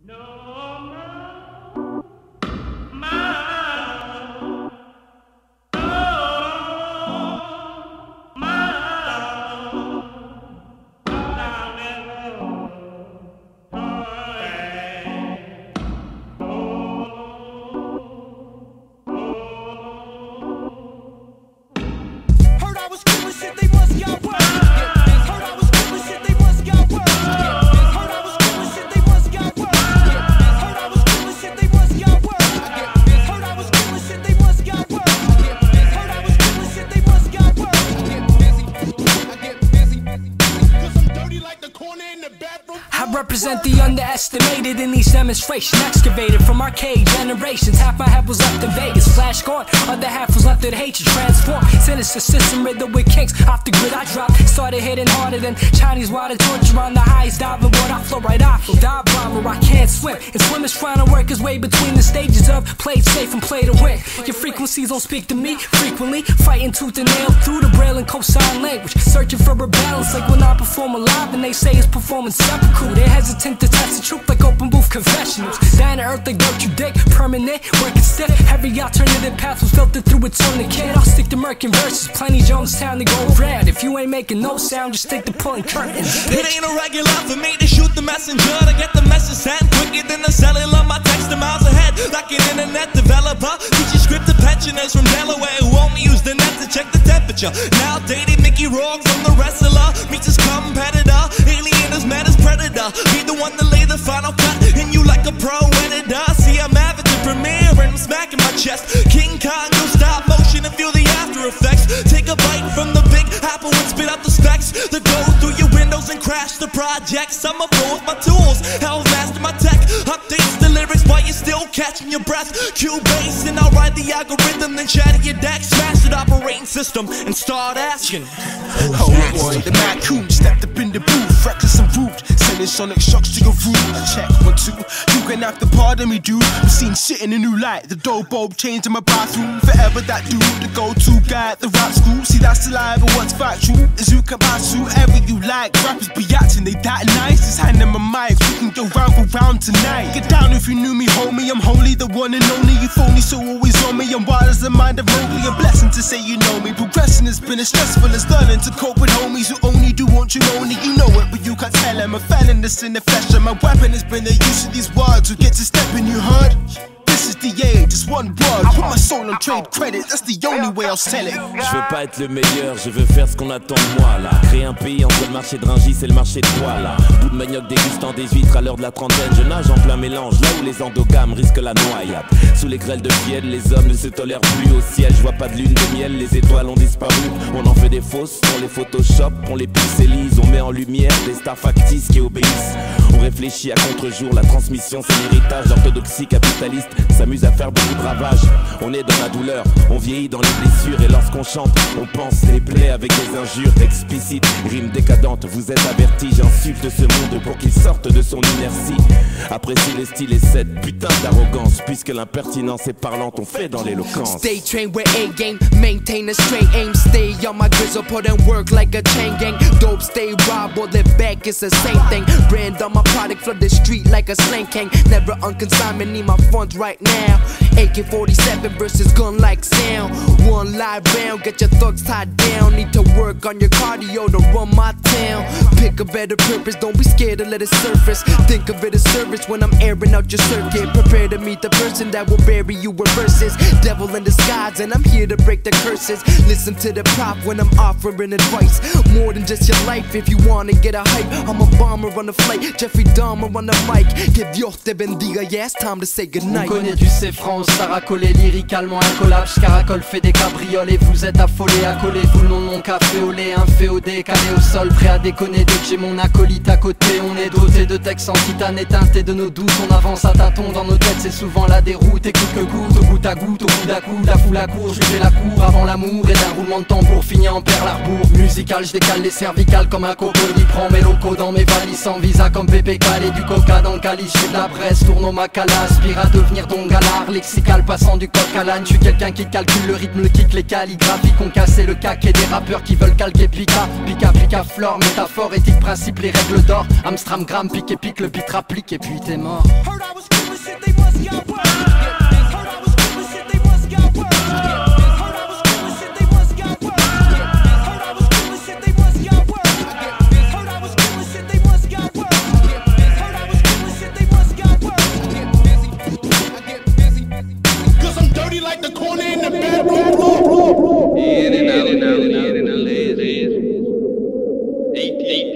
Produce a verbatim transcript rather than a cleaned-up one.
I represent the underestimated in these demonstrations. Excavated from arcade generations. Half my head was left in Vegas, flash gone. Other half was left in hatred, transformed. Sinister system riddled with kinks. Off the grid I dropped, started hitting harder than Chinese water torture on the highest diving board. I flow right off, dive bomber, I can't swim. And swimmers trying to work his way between the stages of play it safe and play to win. Your frequencies don't speak to me frequently, fighting tooth and nail through the braille and cosign language, searching for a balance like when I perform live and they say it's performance sepulchral. They're hesitant to test the truth like open booth confessionals. Down to earth they don't you dig, permanent, working stiff. Every alternative path was filtered through a tourniquet. I'll stick to Merkin verses, plenty Jonestown to go red. If you ain't making no sound, just stick to pulling curtains. It ain't a regular for me to shoot the messenger, to get the message sent quicker than the cellular. My text miles ahead, like an internet developer. Teaching script to pensioners from Delaware who only use the net to check the temperature. Now dating Mickey Rourke from the wrestler meets his competitor. Alien is met as predator. Be the one to lay the final cut in you like a pro editor. See, I'm avid to premiere and I'm smacking my chest. King Kong, go stop motion and feel the after effects. Take a bite from the big apple and spit out the specs that go through your windows and crash the projects. I'm a pro with my tools, hell master my tech. Updates the lyrics while you're still catching your breath. Cue bass and I'll ride the algorithm, then shatter your deck. Smash the operating system and start asking. Oh boy, the Mad Coon stepped up in the booth, reckless and rude, sending sonic shocks to your room. Check one two, you can have to pardon me, dude. I'm seen shit in a new light, the dope bulb changed in my bathroom. Forever that dude, the go-to guy at the rap school. See that's alive, and what's factual is you can pass through whatever you like. Rappers be acting, they that nice. Just hand them a mic, we can go round for round tonight. Get down if you knew me, homie. I'm holy, the one and only. You phony, so always on me. I'm wild as the mind of Mowgli. A blessing to say you know me. Progressing has been as stressful as learning to cope with homies who only do want you only. You know it, but you can't tell them. A felon that's in the flesh, and my weapon has been the use of these words who get to step in. You heard? This is the age, just one word. Put my soul on trade credit, that's the only way I'll sell it. Je veux pas être le meilleur, je veux faire ce qu'on attend de moi là. Créer un pays entre le marché de Rungis et le marché de toi là. Bout de manioc dégustant des huîtres à l'heure de la trentaine. Je nage en plein mélange, là où les endogames risquent la noyade. Sous les grêles de fiel, les hommes ne se tolèrent plus au ciel. Je vois pas de lune de miel, les étoiles ont disparu. On en fait des fausses, on les photoshop, on les pixelise. On met en lumière des stars factices qui obéissent. On réfléchit à contre-jour, la transmission c'est l'héritage. L'orthodoxie capitaliste s'amuse à faire beaucoup de ravages. On est dans la douleur, on vieillit dans les blessures. Et lorsqu'on chante, on pense les plaies avec des injures explicites. Rimes décadentes, vous êtes avertis. J'insulte ce monde pour qu'il sorte de son inertie. Apprécie le style et cette putain d'arrogance, puisque l'impertinence est parlante, on fait dans l'éloquence. Stay trained with A-game, maintain a straight aim. Stay on my grizzle, put in work like a chain gang. Dope, stay rob or live back, it's the same thing. Brand on my product, flood the street like a slang king. Never on consignment, need my funds right now. A K forty-seven versus gun like sound. One live round, get your thugs tied down. Need to work on your cardio to run my town. Pick a better purpose, don't be scared to let it surface. Think of it as service when I'm airing out your circuit. Prepare to meet the person that will bury you with verses. Devil in disguise and I'm here to break the curses. Listen to the prop when I'm offering advice. More than just your life if you wanna get a hype. I'm a bomber on the flight, Jeffrey Dahmer on the mic. Que Dios te bendiga, yeah, it's time to say goodnight. On connaît du C-France, ça racolé lyricalement incollable. J'caracole fait des cabriolets, vous êtes affolés. Accolez-vous le nom de mon café au lait, un féodé calé au sol, prêt à déconner dès que j'ai mon acolyte à côté. On est doté de textes en titane et teinté de nos doutes. On avance à tâtons dans nos têtes, c'est souvent la déroute. Écoute que goutte, au goutte à goutte, au coup à coup, la foule à court. Je fais la cour avant l'amour et d'un roulement de tambour fini en perle à rebours. Musical, je décale les cervicales comme un cocody. Prends mes locaux dans mes valises sans visa comme Pépé pécale du coca dans le calice. J'suis de la Bresse, tourne au Macala, aspire à devenir Don Galard. Lexical passant du coq à l'âne, j'suis quelqu'un qui calcule le rythme, le kick, les calligraphies qu'on cassé le cac et des rappeurs qui veulent calquer Pika. Pika, Pika, flore, métaphore, éthique, principe, les règles d'or. Amstram, gramme, pique et pique, le beat rapplique et puis t'es mort. Like the corner in the bedroom. In and out, in and out, in and out, in and out. Eight, eight.